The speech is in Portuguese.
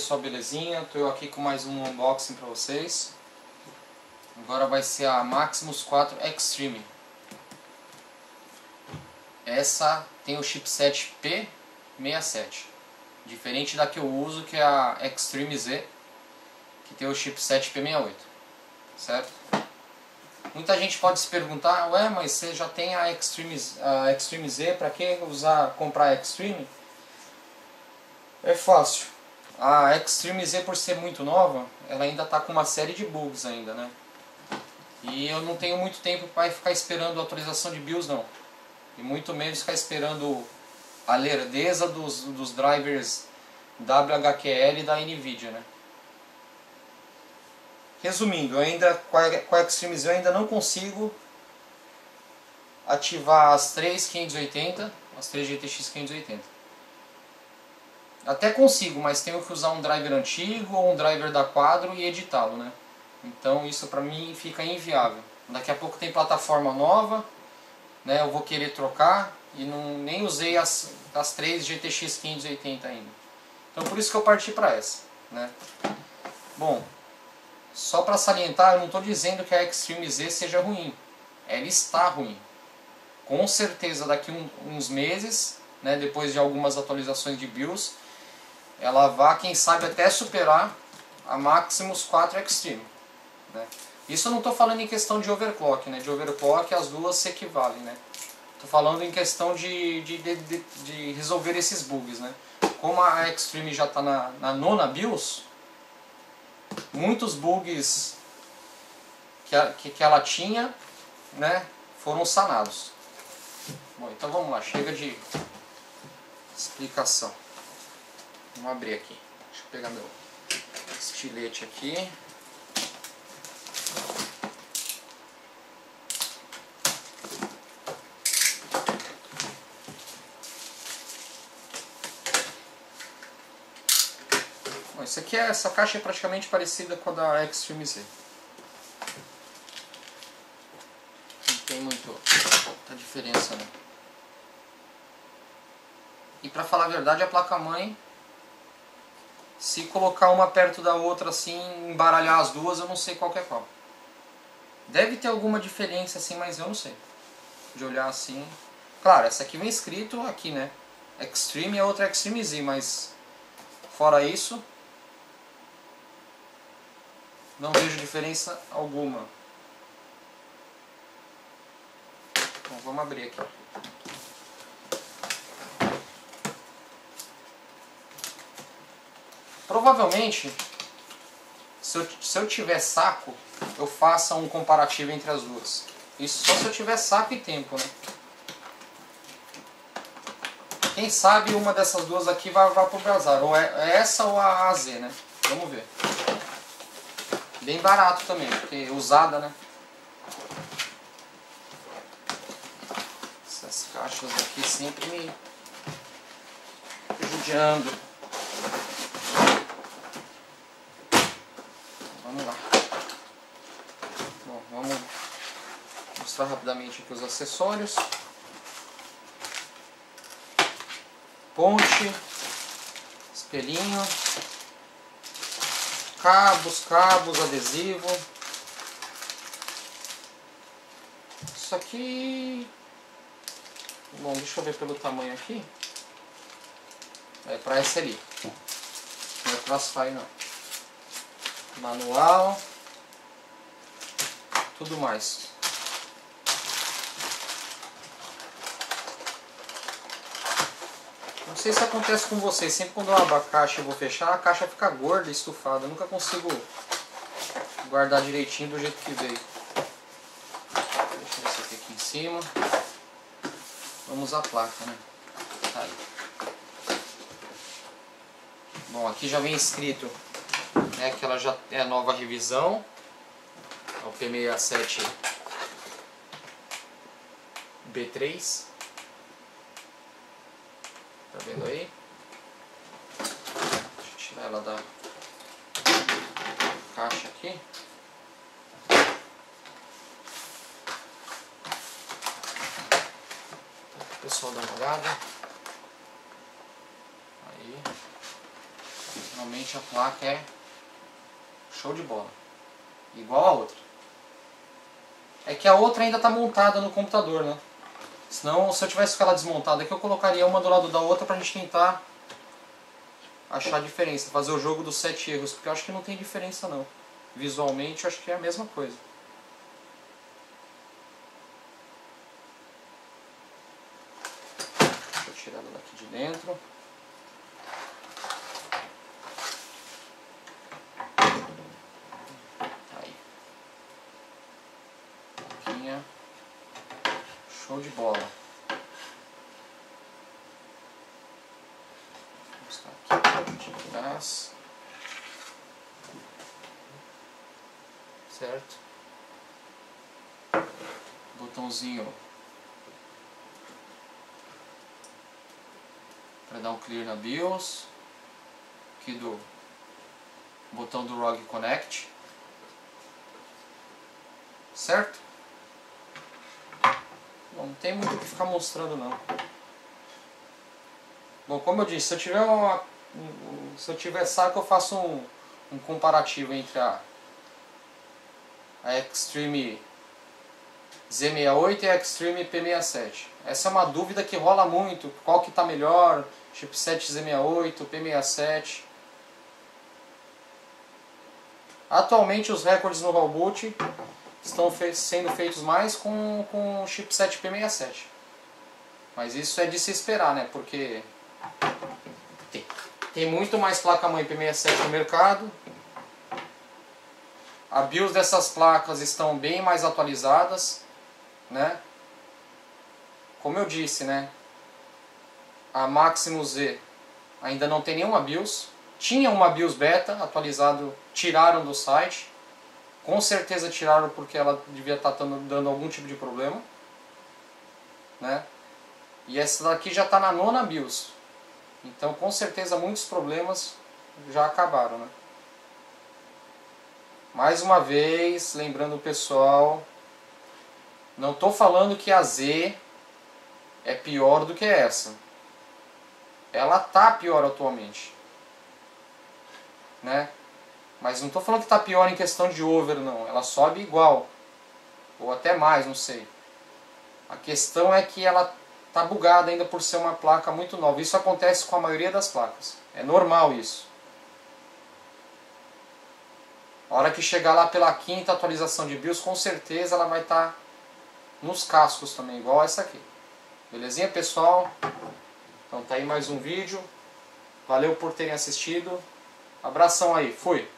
pessoal, belezinha? Estou eu aqui com mais um unboxing para vocês. Agora vai ser a Maximus 4 Extreme. Essa tem o chipset P67, diferente da que eu uso, que é a Extreme Z, que tem o chipset P68, certo? Muita gente pode se perguntar, ué, mas você já tem a Extreme Z, para que comprar a Extreme? É fácil. A Extreme Z, por ser muito nova, ela ainda está com uma série de bugs ainda, né? E eu não tenho muito tempo para ficar esperando a atualização de BIOS, não. E muito menos ficar esperando a lerdeza dos drivers WHQL da NVIDIA, né? Resumindo, com a Extreme Z eu ainda não consigo ativar as três 580, as três GTX 580. Até consigo, mas tenho que usar um driver antigo ou um driver da Quadro e editá-lo, né? Então isso pra mim fica inviável. Daqui a pouco tem plataforma nova, né? Eu vou querer trocar e nem usei as três GTX 580 ainda. Então por isso que eu parti para essa, né? Bom, só para salientar, eu não estou dizendo que a Extreme Z seja ruim. Ela está ruim. Com certeza daqui uns meses, né, depois de algumas atualizações de BIOS, ela vai, quem sabe, até superar a Maximus 4 Extreme, né? Isso eu não estou falando em questão de overclock, né? De overclock as duas se equivalem, né? Estou falando em questão de resolver esses bugs, né? Como a Extreme já está na nona BIOS, muitos bugs que ela tinha, né, foram sanados. Bom, então vamos lá, chega de explicação. Vamos abrir aqui. Deixa eu pegar meu estilete aqui. Bom, essa caixa é praticamente parecida com a da Extreme Z. Não tem muita diferença, né? E pra falar a verdade, a placa-mãe, se colocar uma perto da outra assim, embaralhar as duas, eu não sei qual que é qual. Deve ter alguma diferença assim, mas eu não sei. De olhar assim. Claro, essa aqui vem escrito aqui, né? Extreme e a outra Extreme Z, mas fora isso, não vejo diferença alguma. Bom, vamos abrir aqui. Provavelmente, se eu tiver saco, eu faça um comparativo entre as duas. Isso só se eu tiver saco e tempo, né? Quem sabe uma dessas duas aqui vai pro bazar. Ou é essa ou a AZ, né? Vamos ver. Bem barato também, porque usada, né? Essas caixas aqui sempre me judiando. Vamos lá. Bom, vamos mostrar rapidamente aqui os acessórios. Ponte, espelhinho, cabos, adesivo. Isso aqui... Bom, deixa eu ver pelo tamanho aqui. É para SLI. Não é Crossfire não. Manual. Tudo mais. Não sei se acontece com vocês. Sempre quando eu abro a caixa e vou fechar, a caixa fica gorda e estufada. Eu nunca consigo guardar direitinho do jeito que veio. Deixa eu ver esse aqui em cima. Vamos à placa, né? Tá aí. Bom, aqui já vem escrito, né, que ela já é a nova revisão. É o P67 B3. Tá vendo aí? Deixa eu tirar ela da caixa aqui. O pessoal dá uma olhada. Aí. Realmente a placa é show de bola. Igual a outra. É que a outra ainda está montada no computador, né? Senão, se eu tivesse com ela desmontada aqui, eu colocaria uma do lado da outra pra gente tentar achar a diferença. Fazer o jogo dos 7 erros, porque eu acho que não tem diferença não. Visualmente, eu acho que é a mesma coisa. Deixa eu tirar ela daqui de dentro. Aí. Plaquinha. Show de bola. Vou buscar aqui de gás. Certo? Botãozinho para dar um clear na BIOS. Aqui do botão do ROG Connect. Certo? Bom, não tem muito o que ficar mostrando não. Bom, como eu disse, se eu tiver saco, eu faço um comparativo entre a Extreme Z68 e a Extreme P67. Essa é uma dúvida que rola muito, qual que está melhor, chipset Z68, P67. Atualmente os recordes no Rollboot estão sendo feitos mais com o chipset P67. Mas isso é de se esperar, né? Porque tem muito mais placa-mãe P67 no mercado. A BIOS dessas placas estão bem mais atualizadas, né? Como eu disse, né? A Maximus Z ainda não tem nenhuma BIOS. Tinha uma BIOS beta atualizado, tiraram do site. Com certeza tiraram porque ela devia estar dando algum tipo de problema, né? E essa daqui já está na 9ª BIOS. Então com certeza muitos problemas já acabaram, né? Mais uma vez, lembrando o pessoal, não estou falando que a Z é pior do que essa. Ela está pior atualmente, né? Mas não estou falando que está pior em questão de over, não. Ela sobe igual, ou até mais, não sei. A questão é que ela está bugada ainda por ser uma placa muito nova. Isso acontece com a maioria das placas. É normal isso. A hora que chegar lá pela 5ª atualização de BIOS, com certeza ela vai estar nos cascos também, igual essa aqui. Belezinha, pessoal? Então tá aí mais um vídeo. Valeu por terem assistido. Abração aí. Fui!